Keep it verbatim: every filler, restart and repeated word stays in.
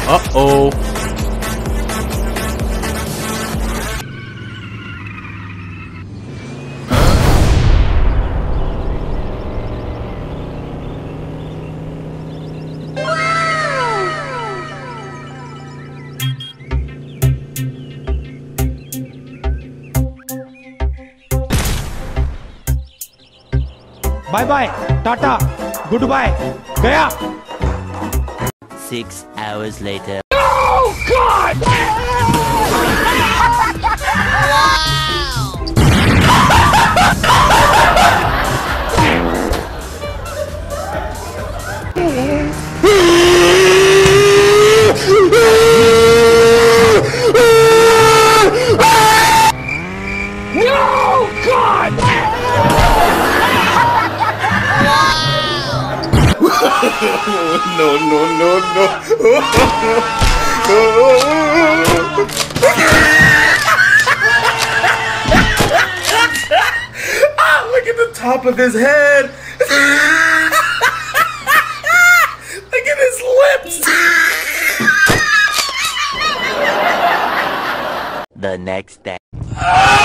Uh-oh. Bye bye tata good bye गया. Six hours later. Oh God! No God! No, no, no, no. Ah, look at the top of his head. Look at his lips. The next day.